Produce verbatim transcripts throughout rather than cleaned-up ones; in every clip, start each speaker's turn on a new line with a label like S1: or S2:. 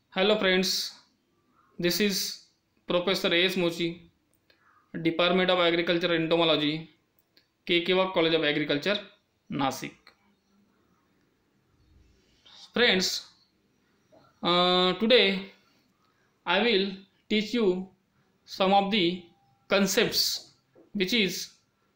S1: Hello friends, this is Professor A S Mochi, Department of Agriculture and Entomology, K K Wagh College of Agriculture, Nasik. Friends, uh, today I will teach you some of the concepts which is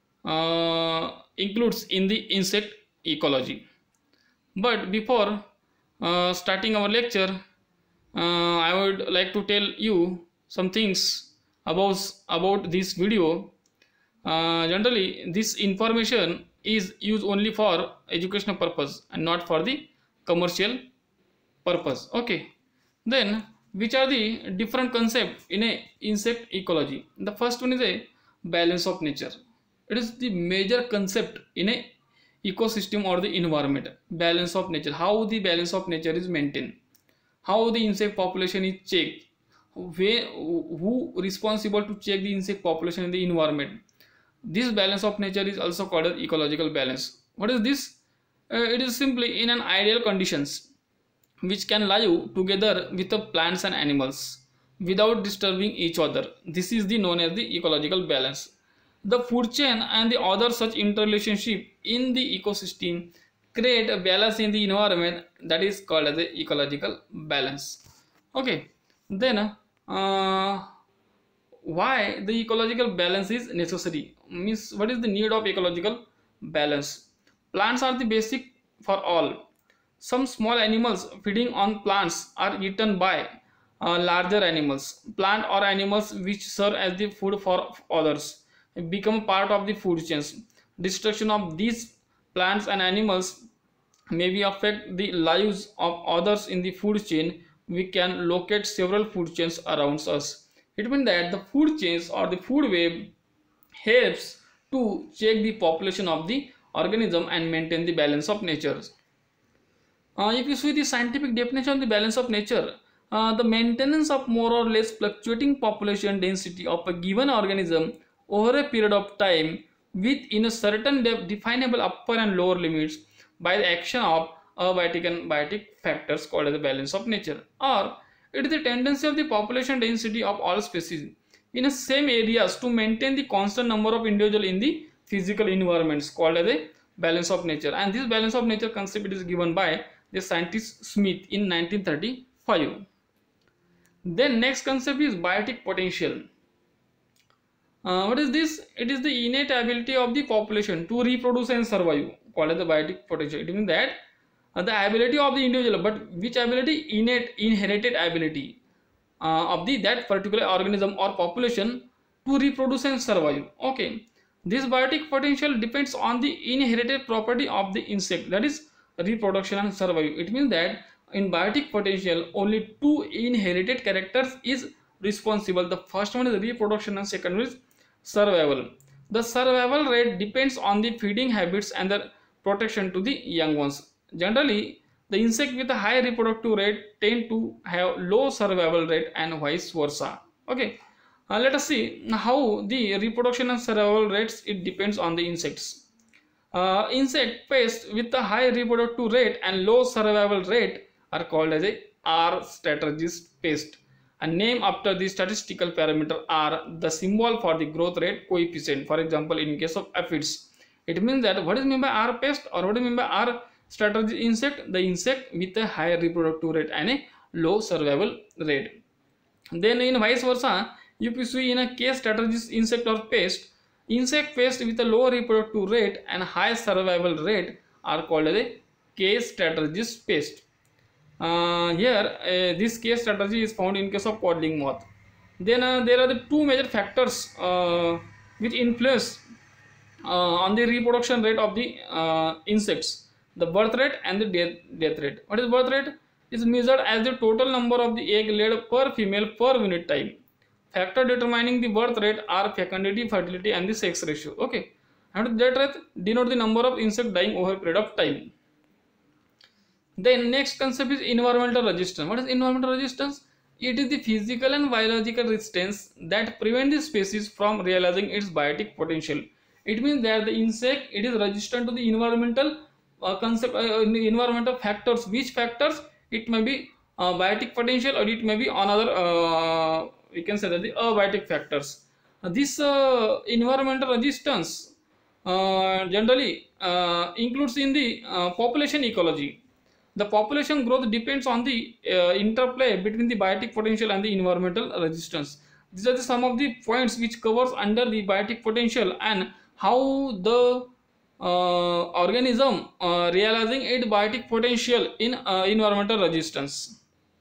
S1: uh, includes in the insect ecology. But before uh, starting our lecture, uh, I would like to tell you some things about about this video. Uh, generally, this information is used only for educational purpose and not for the commercial purpose. Okay. Then, which are the different concepts in a insect ecology? The first one is a balance of nature. It is the major concept in a ecosystem or the environment. Balance of nature. How the balance of nature is maintained. How the insect population is checked. Where, who responsible to check the insect population in the environment. This balance of nature is also called as ecological balance. What is this? Uh, it is simply in an ideal conditions which can live together with the plants and animals without disturbing each other. This is the known as the ecological balance. The food chain and the other such interrelationship in the ecosystem create a balance in the environment that is called as the ecological balance. Okay, then uh, why the ecological balance is necessary? Means what is the need of ecological balance? Plants are the basic for all. Some small animals feeding on plants are eaten by uh, larger animals. Plant or animals which serve as the food for others become part of the food chains. Destruction of these plants and animals maybe affect the lives of others in the food chain. We can locate several food chains around us. It means that the food chains or the food web helps to check the population of the organism and maintain the balance of nature. Uh, if you see the scientific definition of the balance of nature, uh, the maintenance of more or less fluctuating population density of a given organism over a period of time within a certain de definable upper and lower limits by the action of abiotic and biotic factors called as the balance of nature. Or it is the tendency of the population density of all species in the same areas to maintain the constant number of individuals in the physical environments called as a balance of nature. And this balance of nature concept is given by the scientist Smith in nineteen thirty-five. Then next concept is biotic potential. Uh, what is this? It is the innate ability of the population to reproduce and survive called as the biotic potential. It means that uh, the ability of the individual, but which ability? Innate, inherited ability uh, of the that particular organism or population to reproduce and survive. Okay, this biotic potential depends on the inherited property of the insect, that is reproduction and survival. It means that in biotic potential only two inherited characters is responsible. The first one is reproduction and second one is survival. The survival rate depends on the feeding habits and the protection to the young ones. Generally, the insect with a high reproductive rate tend to have low survival rate and vice versa. Okay, uh, let us see how the reproduction and survival rates it depends on the insects. Uh, insect pests with a high reproductive rate and low survival rate are called as a R strategist pest. A name after the statistical parameter R, the symbol for the growth rate coefficient. For example, in case of aphids, it means that what is meant by R pest or what is meant by R strategist insect? The insect with a high reproductive rate and a low survival rate. Then in vice versa, if you see in a case strategist insect or pest, insect pests with a low reproductive rate and high survival rate are called as a case strategist pest. Uh, here, uh, this case strategy is found in case of codling moth. Then uh, there are the two major factors uh, which influence uh, on the reproduction rate of the uh, insects: the birth rate and the death, death rate. What is birth rate? Is measured as the total number of the egg laid per female per unit time. Factor determining the birth rate are fecundity, fertility, and the sex ratio. Okay, and death rate denote the number of insects dying over a period of time. Then next concept is environmental resistance. What is environmental resistance? It is the physical and biological resistance that prevent the species from realizing its biotic potential. It means that the insect it is resistant to the environmental uh, concept, uh, environmental factors. Which factors? It may be uh, biotic potential, or it may be another, uh, we can say that the abiotic factors. Uh, this uh, environmental resistance uh, generally uh, includes in the uh, population ecology. The population growth depends on the uh, interplay between the biotic potential and the environmental resistance. These are the, some of the points which covers under the biotic potential and how the uh, organism uh, realizing its biotic potential in uh, environmental resistance.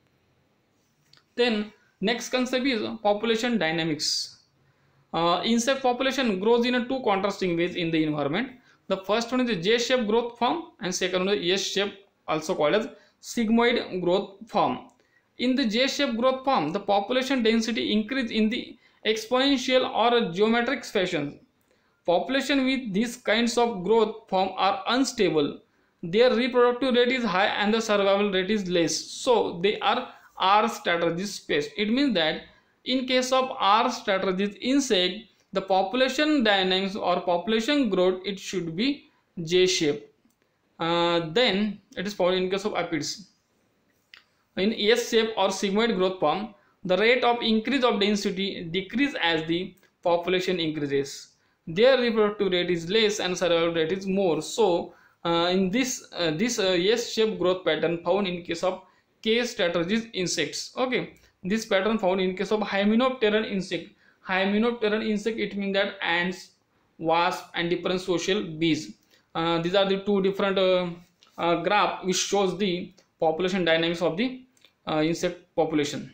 S1: Then next concept is population dynamics. Uh, insect population grows in a two contrasting ways in the environment. The first one is the J-shaped growth form, and second one is S-shaped, also called as sigmoid growth form. In the J-shaped growth form, the population density increase in the exponential or geometric fashion. Population with these kinds of growth form are unstable. Their reproductive rate is high and the survival rate is less. So they are R strategist space. It means that in case of R strategist insect, the population dynamics or population growth, it should be J-shaped. Uh, then it is found in case of aphids. In S-shape or sigmoid growth form, the rate of increase of density decrease as the population increases. Their reproductive rate is less and survival rate is more. So uh, in this uh, this uh, S-shaped growth pattern found in case of K strategist insects. Okay, this pattern found in case of hymenopteran insect. Hymenopteran insect, it means that ants, wasps, and different social bees. Uh, these are the two different uh, uh, graph which shows the population dynamics of the uh, insect population.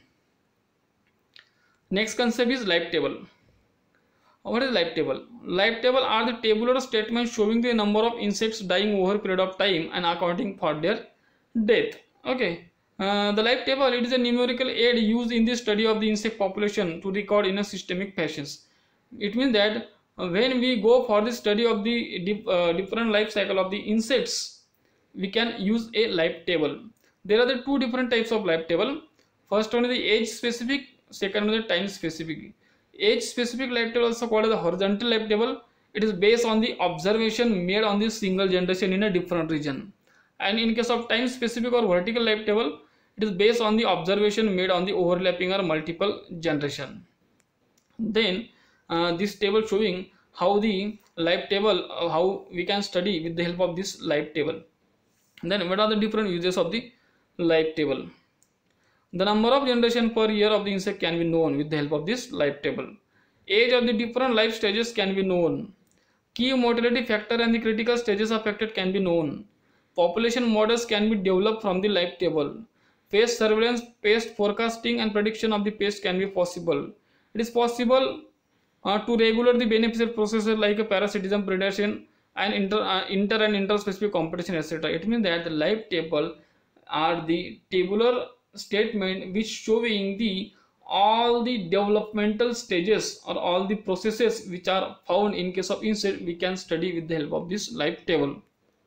S1: Next concept is life table. What is life table? Life table are the tabular statements showing the number of insects dying over a period of time and accounting for their death. Okay. Uh, the life table, it is a numerical aid used in the study of the insect population to record in a systemic fashion. It means that uh, when we go for the study of the dif uh, different life cycle of the insects, we can use a life table. There are the two different types of life table. First one is the age specific, second one is the time specific. Age specific life table, also called as the horizontal life table. It is based on the observation made on the single generation in a different region. And in case of time specific or vertical life table, it is based on the observation made on the overlapping or multiple generation. Then uh, this table showing how the life table, uh, how we can study with the help of this life table. Then what are the different uses of the life table? The number of generation per year of the insect can be known with the help of this life table. Age of the different life stages can be known. Key mortality factor and the critical stages affected can be known. Population models can be developed from the life table. Pest surveillance, pest forecasting and prediction of the pest can be possible. It is possible uh, to regulate the beneficial processes like a parasitism, predation, and inter, uh, inter and interspecific competition, et cetera. It means that the life table are the tabular statement which showing the all the developmental stages or all the processes which are found in case of insect, we can study with the help of this life table.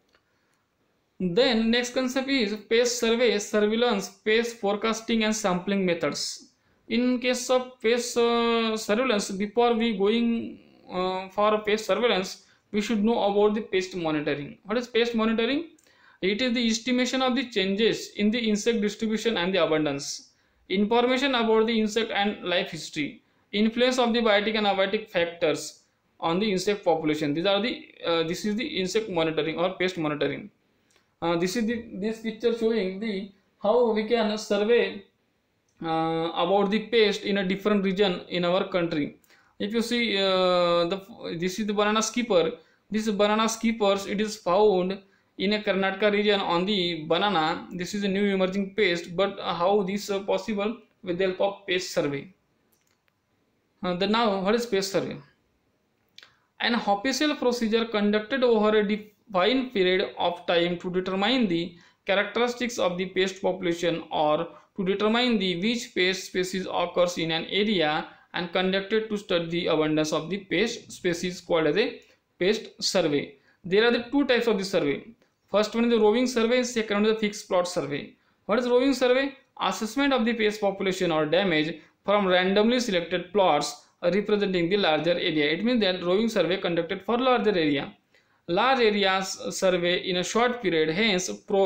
S1: Then next concept is pest survey, surveillance, pest forecasting and sampling methods. In case of pest uh, surveillance, before we going uh, for pest surveillance, we should know about the pest monitoring. What is pest monitoring? It is the estimation of the changes in the insect distribution and the abundance, information about the insect and life history, influence of the biotic and abiotic factors on the insect population. These are the uh, this is the insect monitoring or pest monitoring. Uh, this is the this picture showing the how we can survey uh, about the pest in a different region in our country. If you see uh, the this is the banana skipper. This banana skippers, it is found in a Karnataka region on the banana. This is a new emerging pest, but uh, how this uh, possible with the help of pest survey. Uh, the now what is pest survey? An official procedure conducted over a defined period of time to determine the characteristics of the pest population or to determine the which pest species occurs in an area and conducted to study the abundance of the pest species, called as a pest survey. There are the two types of the survey. First one is the roving survey, second one is the fixed plot survey. What is roving survey? Assessment of the pest population or damage from randomly selected plots representing the larger area. It means that roving survey conducted for larger area. Large areas survey in a short period, hence pro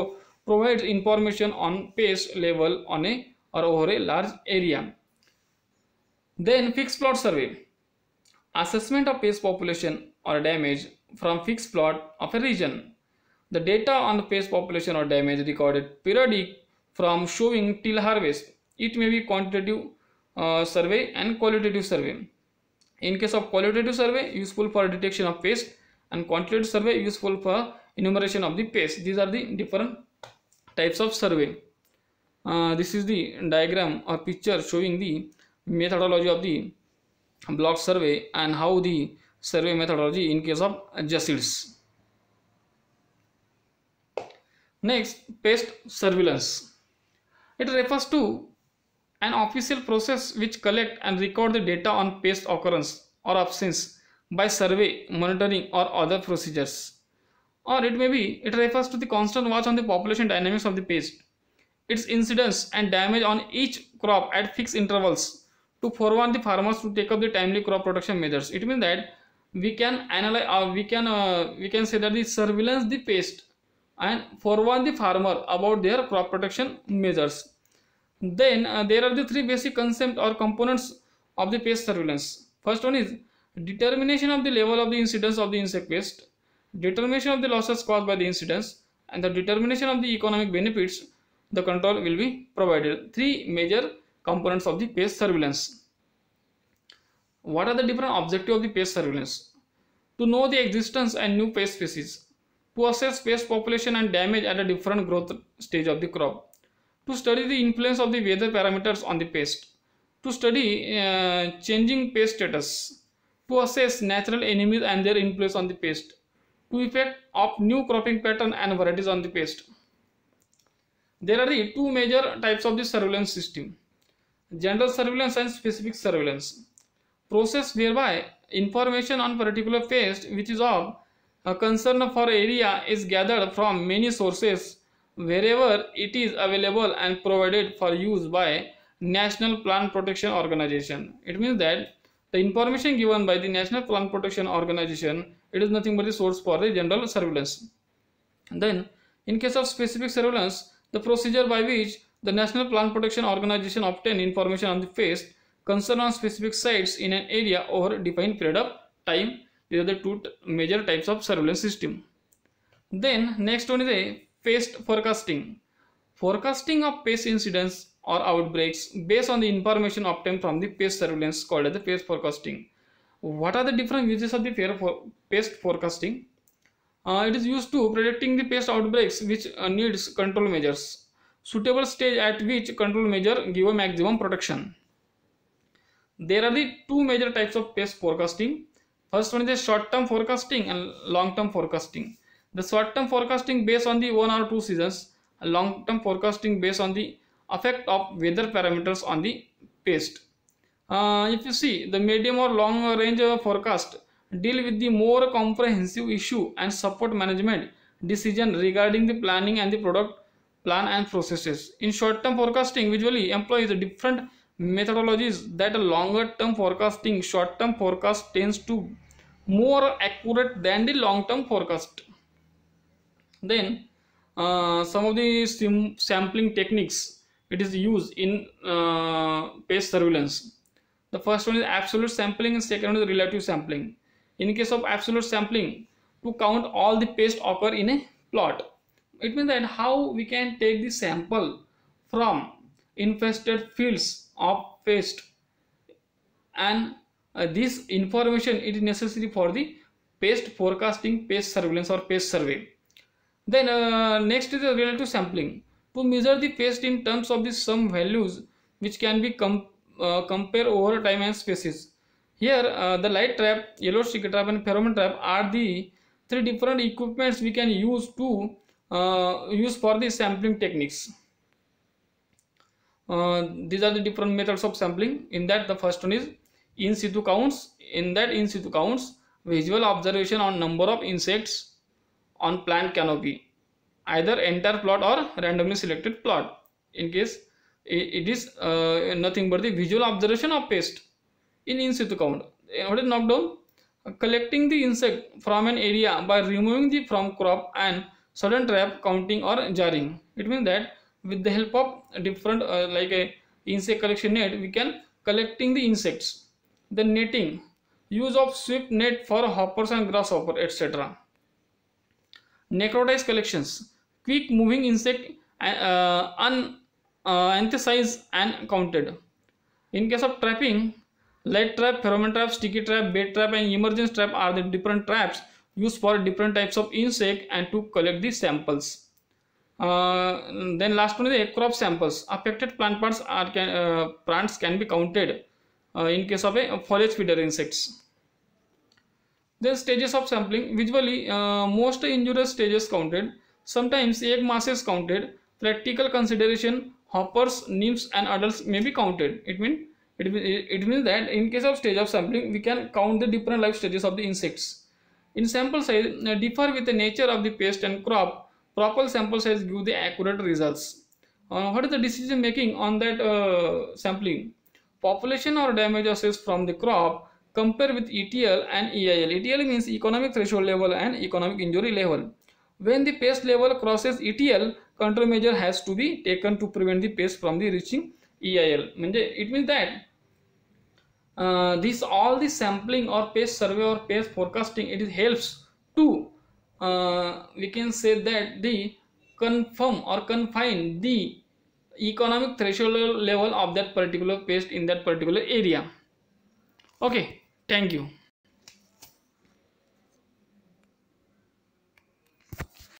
S1: provides information on pest level on a or over a large area. Then fixed plot survey, assessment of pest population or damage from fixed plot of a region. The data on the pest population or damage recorded periodic from showing till harvest. It may be quantitative uh, survey and qualitative survey. In case of qualitative survey, useful for detection of pest, and quantitative survey useful for enumeration of the pest. These are the different types of survey. Uh, this is the diagram or picture showing the methodology of the block survey and how the survey methodology in case of Jacids. Next, pest surveillance. It refers to an official process which collect and record the data on pest occurrence or absence by survey, monitoring or other procedures. Or it may be, it refers to the constant watch on the population dynamics of the pest, its incidence and damage on each crop at fixed intervals to forewarn the farmers to take up the timely crop protection measures. It means that we can analyze, uh, we can uh, we can say that the surveillance the pest and forewarn the farmer about their crop protection measures. Then uh, there are the three basic concepts or components of the pest surveillance. First one is determination of the level of the incidence of the insect pest, determination of the losses caused by the incidence, and the determination of the economic benefits the control will be provided. Three major components of the pest surveillance. What are the different objectives of the pest surveillance? To know the existence and new pest species, to assess pest population and damage at a different growth stage of the crop, to study the influence of the weather parameters on the pest, to study uh, changing pest status, to assess natural enemies and their influence on the pest, to effect of new cropping pattern and varieties on the pest. There are the two major types of the surveillance system: general surveillance and specific surveillance. Process whereby information on particular pest which is of a concern for area is gathered from many sources wherever it is available and provided for use by National Plant Protection Organization. It means that the information given by the National Plant Protection Organization, it is nothing but the source for the general surveillance. Then in case of specific surveillance, the procedure by which the National Plant Protection Organization obtain information on the pest concern on specific sites in an area over a defined period of time. These are the two major types of surveillance system. Then next one is a pest forecasting. Forecasting of pest incidents or outbreaks based on the information obtained from the pest surveillance called as the pest forecasting. What are the different uses of the pest forecasting? Uh, it is used to predicting the pest outbreaks which uh, needs control measures, suitable stage at which control measure give a maximum protection. There are the two major types of pest forecasting. First one is the short-term forecasting and long-term forecasting. The short-term forecasting based on the one or two seasons, long-term forecasting based on the effect of weather parameters on the pest. Uh, if you see, the medium or long range forecast deal with the more comprehensive issue and support management decision regarding the planning and the product plan and processes. In short-term forecasting, usually employs different methodologies that a longer-term forecasting. Short-term forecast tends to more accurate than the long-term forecast. Then uh, some of the sim sampling techniques it is used in uh, pest surveillance. The first one is absolute sampling and second one is relative sampling. In case of absolute sampling, to count all the pests occur in a plot. It means that how we can take the sample from infested fields of pest, and uh, this information it is necessary for the pest forecasting, pest surveillance or pest survey. Then uh, next is the relative sampling, to measure the pest in terms of the some values which can be com uh, compared over time and species. Here uh, the light trap, yellow stick trap and pheromone trap are the three different equipments we can use to uh, use for the sampling techniques. Uh, these are the different methods of sampling. In that, the first one is in situ counts. In that in situ counts, visual observation on number of insects on plant canopy, either entire plot or randomly selected plot. In case it is uh, nothing but the visual observation of pest in in situ count. What is knockdown? Collecting the insect from an area by removing the from crop and sudden trap, counting or jarring. It means that with the help of different uh, like a insect collection net, we can collecting the insects. Then netting, use of swift net for hoppers and grasshopper, et cetera. Necrotize collections, quick moving insect, uh, un uh, anthesized and counted. In case of trapping, light trap, pheromone trap, sticky trap, bait trap and emergence trap are the different traps used for different types of insect and to collect the samples. Uh, then last one is the crop samples. Affected plant parts are can, uh, plants can be counted uh, in case of a foliage feeder insects. Then stages of sampling. Visually, uh, most injurious stages counted. Sometimes egg masses counted. Practical consideration, hoppers, nymphs and adults may be counted. It means it, it means that in case of stage of sampling, we can count the different life stages of the insects. In sample size, uh, differ with the nature of the pest and crop. Proper sample size give the accurate results. Uh, what is the decision making on that uh, sampling? Population or damage assessed from the crop. Compare with E T L and E I L. E T L means economic threshold level and economic injury level. When the pest level crosses E T L, control measure has to be taken to prevent the pest from the reaching E I L. It means that uh, this all the sampling or pest survey or pest forecasting, it helps to uh, we can say that the confirm or confine the economic threshold level of that particular pest in that particular area. Okay, thank you.